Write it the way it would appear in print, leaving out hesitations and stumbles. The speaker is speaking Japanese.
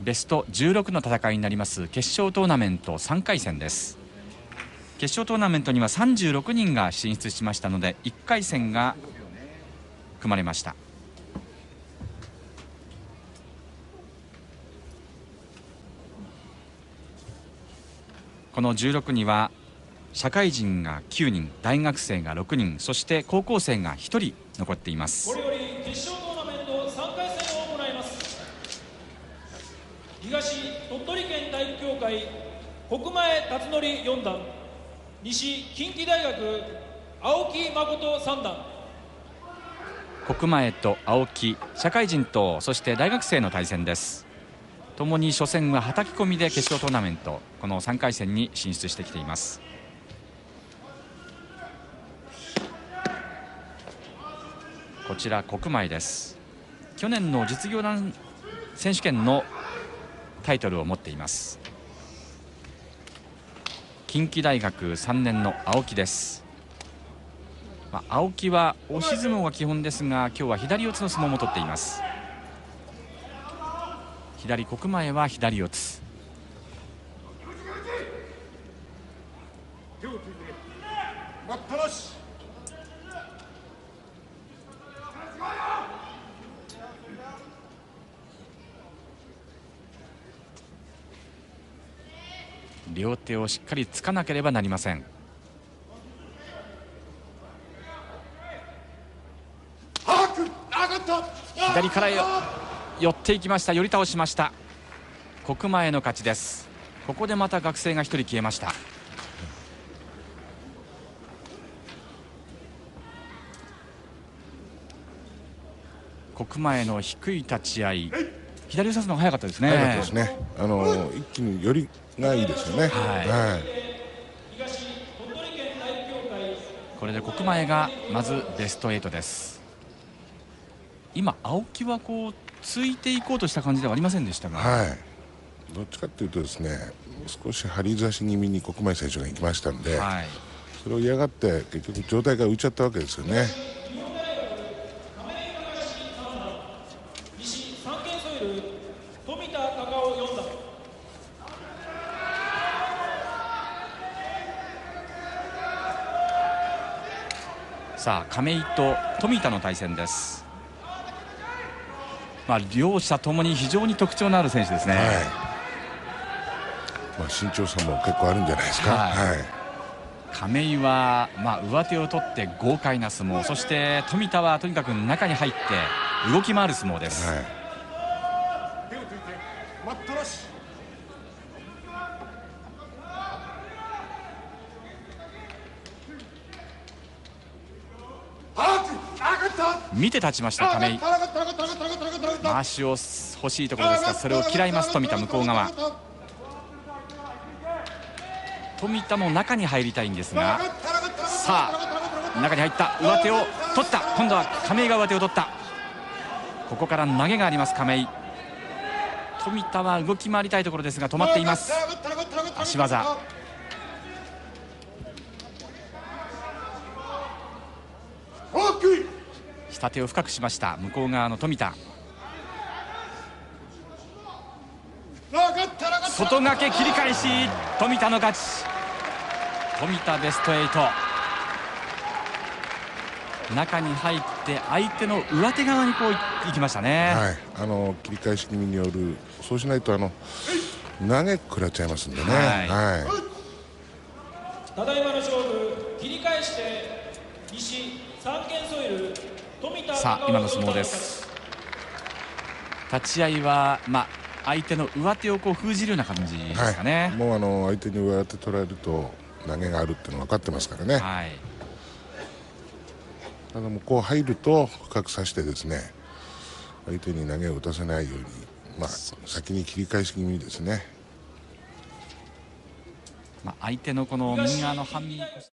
ベスト16の戦いになります決勝トーナメント3回戦です。決勝トーナメントには36人が進出しましたので1回戦が組まれました。この16には社会人が9人、大学生が6人、そして高校生が1人残っています。 これより決勝トーナメント3回戦を行います。東鳥取県体育協会国前辰徳4段、西近畿大学青木誠3段。 国前と青木、社会人とそして大学生の対戦です。ともに初戦ははたき込みで決勝トーナメントこの3回戦に進出してきています。こちら国前です。去年の実業団選手権のタイトルを持っています。近畿大学3年の青木です。青木は押し相撲が基本ですが今日は左四つの相撲も取っています。左国前は左四つ。両手をしっかりつかなければなりません。左から寄っていきました。寄り倒しました。国前の勝ちです。ここでまた学生が1人消えました。国前の低い立ち合い、左を差すのが早かったですね。 早かったですね。一気に寄りがいいですよね。 これで国前がまずベスト8です。今青木はこうついていこうとした感じではありませんでしたが、 どっちかというとですね、少し張り差し気味に国前選手が行きましたんで、それを嫌がって結局上体が浮いちゃったわけですよね。 さあ亀井と富田の対戦です。両者ともに非常に特徴のある選手ですね。 身長差も結構あるんじゃないですか。 亀井は上手を取って豪快な相撲、そして富田はとにかく中に入って動き回る相撲です。見て立ちました亀井。まわしを欲しいところですがそれを嫌います富田。向こう側富田も中に入りたいんですが、さあ中に入った上手を取った。今度は亀井が上手を取った。ここから投げがあります亀井。富田は動き回りたいところですが止まっています。足技。下手を深くしました向こう側の富田。外掛け切り返し、富田の勝ち。富田ベスト8。中に入って相手の上手側にこう行きましたね。 切り返し気味による。そうしないと投げ食らっちゃいますんでね。 ただいまの勝負、切り返して西三間ソイル富田。 さあ今の相撲です。立ち合いは相手の上手をこう封じるような感じですかね。 もう相手に上手取られると投げがあるっていうの分かってますからね。ただもうこう入ると深く差してですね、相手に投げを打たせないように、先に切り返し気味ですね。 相手のこの右側の半身